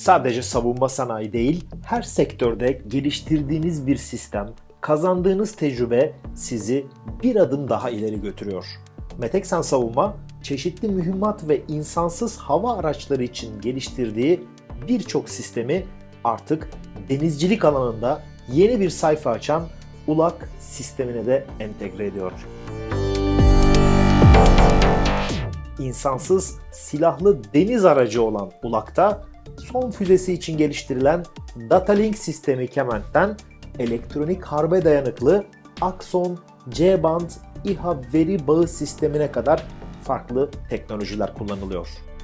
Sadece savunma sanayi değil, her sektörde geliştirdiğiniz bir sistem, kazandığınız tecrübe sizi bir adım daha ileri götürüyor. Meteksan Savunma, çeşitli mühimmat ve insansız hava araçları için geliştirdiği birçok sistemi artık denizcilik alanında yeni bir sayfa açan ULAK sistemine de entegre ediyor. İnsansız silahlı deniz aracı olan ULAK'ta son füzesi için geliştirilen Datalink sistemi Kemant'ten elektronik harbe dayanıklı Axon C-band İHA veri bağı sistemine kadar farklı teknolojiler kullanılıyor.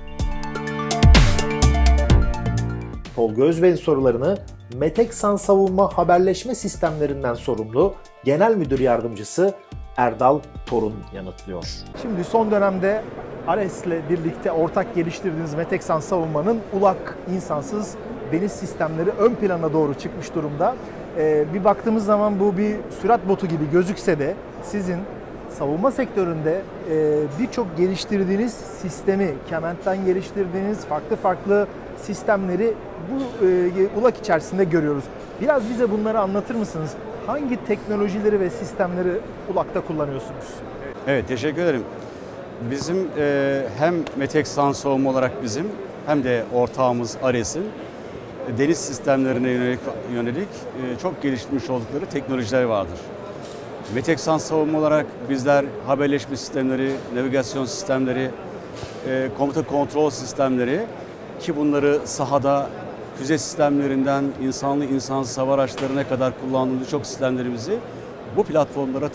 Tolga Özbey'in sorularını Meteksan Savunma Haberleşme Sistemlerinden sorumlu Genel Müdür Yardımcısı Erdal Torun yanıtlıyor. Şimdi son dönemde Ares'le birlikte ortak geliştirdiğiniz Meteksan Savunma'nın ULAK insansız deniz sistemleri ön plana doğru çıkmış durumda. Bir baktığımız zaman bu bir sürat botu gibi gözükse de sizin savunma sektöründe birçok geliştirdiğiniz sistemi, Kemant'ten geliştirdiğiniz farklı sistemleri bu ULAK içerisinde görüyoruz. Biraz bize bunları anlatır mısınız? Hangi teknolojileri ve sistemleri ULAK'ta kullanıyorsunuz? Evet, teşekkür ederim. Bizim hem Meteksan Savunma olarak bizim hem de ortağımız Ares'in deniz sistemlerine yönelik çok geliştirmiş oldukları teknolojiler vardır. Meteksan Savunma olarak bizler haberleşme sistemleri, navigasyon sistemleri, komuta kontrol sistemleri ki bunları sahada füze sistemlerinden insanlı insansız hava araçlarına kadar kullandığımız çok sistemlerimizi bu platformlara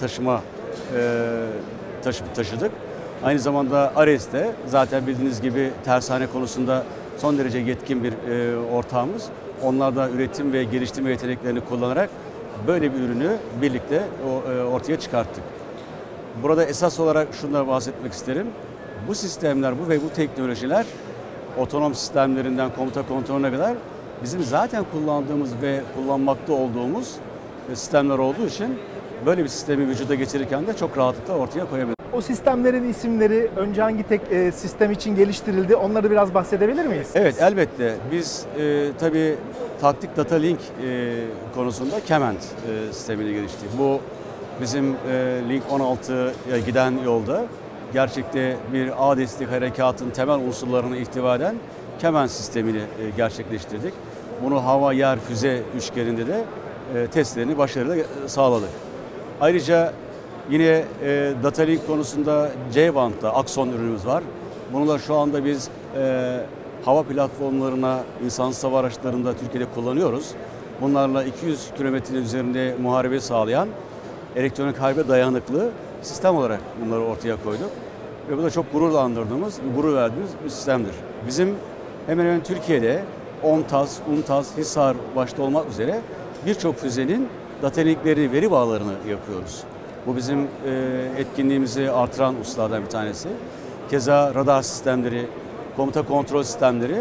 taşıdık. Aynı zamanda Ares'te zaten bildiğiniz gibi tersane konusunda son derece yetkin bir ortağımız. Onlar da üretim ve geliştirme yeteneklerini kullanarak böyle bir ürünü birlikte ortaya çıkarttık. Burada esas olarak şundan bahsetmek isterim. Bu sistemler ve bu teknolojiler otonom sistemlerinden komuta kontrolüne kadar bizim zaten kullandığımız ve kullanmakta olduğumuz sistemler olduğu için böyle bir sistemi vücuda geçirirken de çok rahatlıkla ortaya koyabiliriz. O sistemlerin isimleri önce hangi sistem için geliştirildi? Onları biraz bahsedebilir miyiz? Evet, elbette. Biz tabii taktik data link konusunda Kemant sistemini geliştirdik. Bu bizim Link 16'ya giden yolda gerçekte bir ağ destek harekatın temel unsurlarını ihtiva eden Kemant sistemini gerçekleştirdik. Bunu hava, yer, füze üçgeninde de testlerini başarıyla sağladık. Ayrıca yine Datalink konusunda C-band'da Axon ürünümüz var. Bununla şu anda biz hava platformlarına, insansız hava araçlarında Türkiye'de kullanıyoruz. Bunlarla 200 kilometrenin üzerinde muharebe sağlayan elektronik harbe dayanıklı sistem olarak bunları ortaya koyduk. Ve bu da çok gururlandırdığımız, gurur verdiğimiz bir sistemdir. Bizim hemen hemen Türkiye'de ONTAS, UNTAS, HİSAR başta olmak üzere birçok füzenin datalinkleri, veri bağlarını yapıyoruz. Bu bizim etkinliğimizi artıran hususlardan bir tanesi. Keza radar sistemleri, komuta kontrol sistemleri,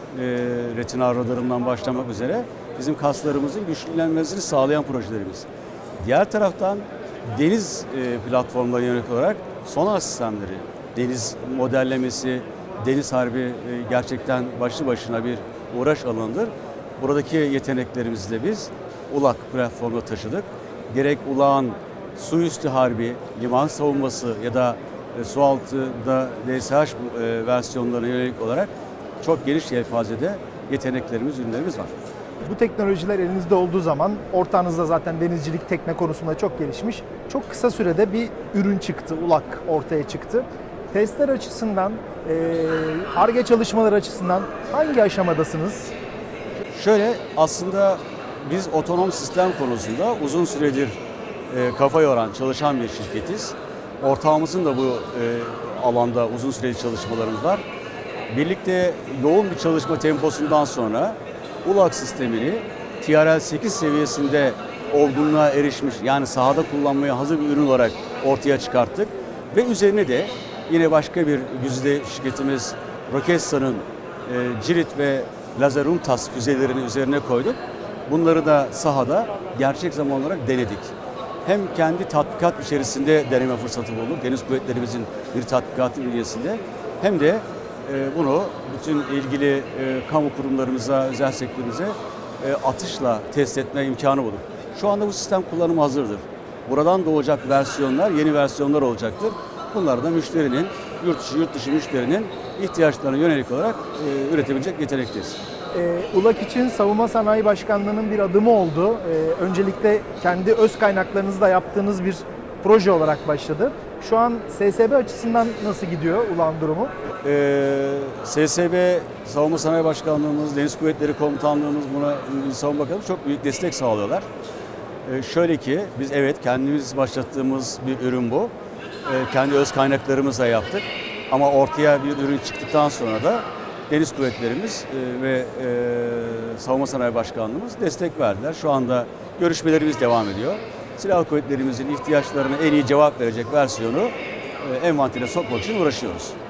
retina radarından başlamak üzere bizim kaslarımızın güçlenmesini sağlayan projelerimiz. Diğer taraftan deniz platformlarına yönelik olarak sonar sistemleri, deniz modellemesi, deniz harbi gerçekten başlı başına bir uğraş alanıdır. Buradaki yeteneklerimizi de biz ULAK platformuna taşıdık. Gerek ULAK'ın su üstü harbi, liman savunması ya da su altıda DSH versiyonlarına yönelik olarak çok geniş yelpazede yeteneklerimiz, ürünlerimiz var. Bu teknolojiler elinizde olduğu zaman ortağınız da zaten denizcilik tekne konusunda çok gelişmiş. Çok kısa sürede bir ürün çıktı, ULAK ortaya çıktı. Testler açısından, Ar-Ge çalışmaları açısından hangi aşamadasınız? Şöyle aslında biz otonom sistem konusunda uzun süredir kafa yoran, çalışan bir şirketiz. Ortağımızın da bu alanda uzun süreli çalışmalarımız var. Birlikte yoğun bir çalışma temposundan sonra ULAK sistemini TRL 8 seviyesinde olgunluğa erişmiş, yani sahada kullanmaya hazır bir ürün olarak ortaya çıkarttık. Ve üzerine de yine başka bir güzide şirketimiz Roketsan'ın Cirit ve Lazer UNTAS füzelerini üzerine koyduk. Bunları da sahada gerçek zaman olarak denedik. Hem kendi tatbikat içerisinde deneme fırsatı bulduk, Deniz Kuvvetlerimizin bir tatbikatı bünyesinde, hem de bunu bütün ilgili kamu kurumlarımıza, özel sektörümüze atışla test etme imkanı bulduk. Şu anda bu sistem kullanıma hazırdır. Buradan doğacak versiyonlar, yeni versiyonlar olacaktır. Bunlar da müşterinin, yurt dışı müşterinin ihtiyaçlarına yönelik olarak üretebilecek yetenekteyiz. ULAK için Savunma Sanayi Başkanlığı'nın bir adımı oldu. Öncelikle kendi öz kaynaklarınızla yaptığınız bir proje olarak başladı. Şu an SSB açısından nasıl gidiyor ULAK'ın durumu? SSB, Savunma Sanayi Başkanlığımız, Deniz Kuvvetleri Komutanlığımız, buna Milli Savunma Bakanlığı çok büyük destek sağlıyorlar. Şöyle ki biz evet kendimiz başlattığımız bir ürün bu. Kendi öz kaynaklarımızla yaptık. Ama ortaya bir ürün çıktıktan sonra da Deniz Kuvvetlerimiz ve Savunma Sanayi Başkanlığımız destek verdiler. Şu anda görüşmelerimiz devam ediyor. Silahlı Kuvvetlerimizin ihtiyaçlarına en iyi cevap verecek versiyonu envantere sokmak için uğraşıyoruz.